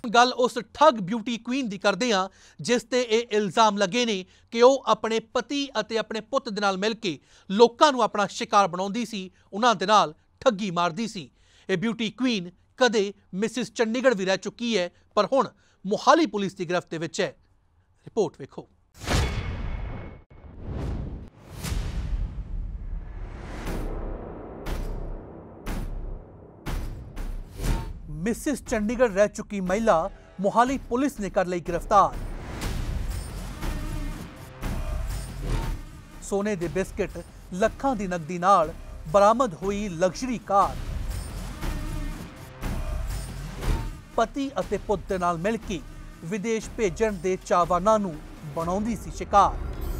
गल उस ठग ब्यूटी क्वीन की करते हैं जिस ते ये इल्जाम लगे ने कि वह अपने पति और अपने पुत दे नाल मिल के लोगों को अपना शिकार बनाउंदी सी, उन्हां दे नाल ठगी मारदी सी। ये ब्यूटी क्वीन कदे मिसिस चंडीगढ़ भी रह चुकी है, पर हुण मोहाली पुलिस की गिरफ्त दे विच है। रिपोर्ट वेखो। मिसिस चंडीगढ़ रह चुकी महिला मोहाली पुलिस ने कर ली गिरफ्तार। सोने दे बिस्किट लखां दी नकदी नाल बरामद हुई लग्जरी कार। पति अते पुत दे नाल मिल के विदेश भेजण दे चाहवानां नूं बनाउंदी सी शिकार।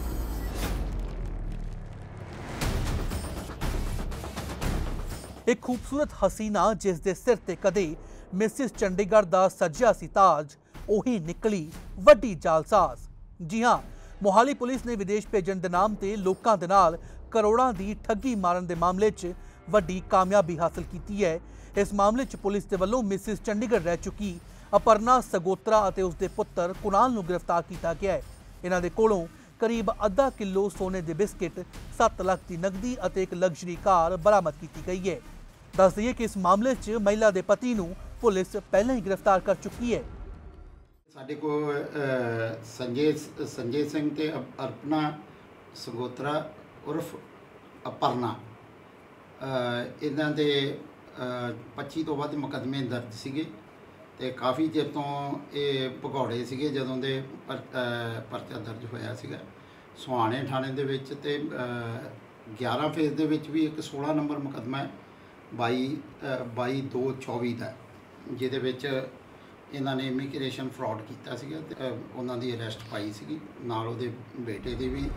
एक खूबसूरत हसीना जिस दे सिर ते कदे मिसिस चंडीगढ़ दा सज्जिया सी ताज, ओही निकली वड्डी जालसाज। जी हां, मोहाली पुलिस ने विदेश भेजण दे नाम ते लोकां दे नाल करोड़ां दी ठगी मारन दे मामले च वड्डी कामयाबी हासिल कीती है। इस मामले च पुलिस दे वल्लों मिसिस चंडीगढ़ रह चुकी अपर्णा सगोत्रा अते उसदे पुत्तर कुणाल नूं गिरफ्तार किया गया है। इन्हां दे कोलों करीब अद्धा किलो सोने दे बिस्किट, 7 लाख की नकदी अते एक लग्जरी कार बरामद की गई है। दस दिए कि इस मामले च महिला के पति नूं पुलिस पहले ही गिरफ्तार कर चुकी है। साडे को संजय सिंह ते अर्पणा सगोत्रा उर्फ अपर्णा इन्हां दे 25 तो वध मुकदमे दर्ज सीगे ते काफ़ी चिर तो ये भगौड़े सीगे जदों दे परचा दर्ज होया सीगा सुहाने थाने दे विच ते 11 फेज दे विच भी एक 16 नंबर मुकदमा है 22/2/24 का जिहदे विच इन्हां ने इमीग्रेशन फ्रॉड कीता सीगा ते उन्हां दी अरेस्ट पाई सीगी, नाल उहदे बेटे दी भी।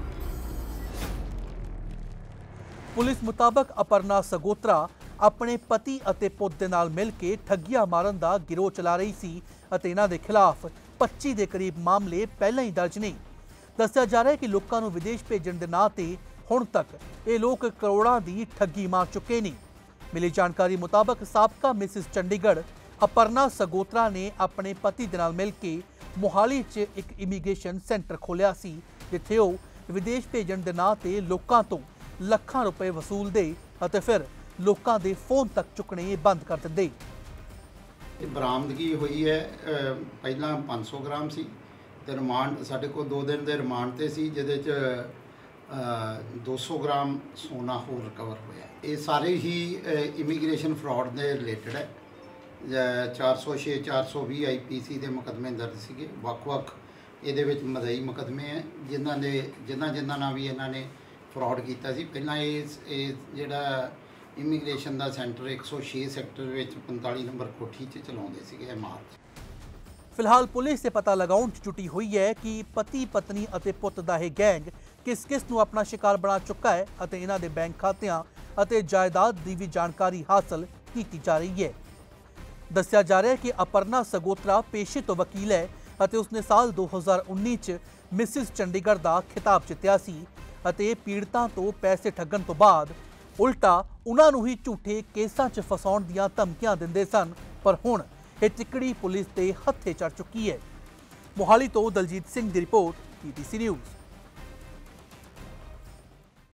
पुलिस मुताबक अपर्णा सगोत्रा अपने पति अते पुत दे नाल मिल के ठगिया मारन दा गिरोह चला रही सी अते इन्हां दे खिलाफ 25 के करीब मामले पहले ही दर्ज ने। दस्सिया जा रहा है कि लोगों को विदेश भेजण दे नां ते हुण तक ये लोग करोड़ां दी ठगी मार चुके ने। मिली जानकारी मुताबक साबका मिसिस चंडीगढ़ अपर्णा सगोत्रा ने अपने पति दे नाल मिल के मोहाली च एक इमीग्रेशन सेंटर खोलिया सी, जिथे वो विदेश भेजण दे नां ते लोकां तो लाखां रुपए वसूलदे अते फिर लोकां दे फोन तक चुकने बंद कर दिंदे। बरामदगी हुई है पहला 500 ग्राम सी ते रिमांड साडे को 2 दिन के रिमांड ते सी, जिहदे च 200 ग्राम सोना होर रिकवर होया। ये सारे ही इमीग्रेशन फ्रॉड के रिलेटेड है। 406 420 IPC के मुकदमे दर्ज सीगे, वक्-वक् इहदे विच मदई मुकदमे हैं जिन्हां नाल भी इन्हां ने फ्रॉड कीता सी। पहलां ये जिहड़ा इमीग्रेशन का सेंटर 106 सैक्टर विच 45 नंबर कोठी च चलाउंदे सीगे मार्च। फिलहाल पुलिस से पता लगाउण च जुटी हुई है कि पति पत्नी अते पुत दा यह गैंग किस किस नूं अपना शिकार बना चुका है अते इन्हां दे बैंक खातियां अते जायदाद की भी जानकारी हासिल की जा रही है। दस्सिया जा रहा है कि अपर्णा सगोत्रा पेशे तो वकील है अते उसने साल 2019 च मिसिस चंडीगढ़ का खिताब जित्तिया सी अते पीड़ितां तो पैसे ठगण तो बाद उल्टा उन्हां नूं ही झूठे केसां च फसाउण दीआं धमकियां दिंदे सन, पर हुण ये तिकड़ी पुलिस के हत्थे चढ़ चुकी है। मोहाली तो दलजीत सिंह की रिपोर्ट, PTC न्यूज़।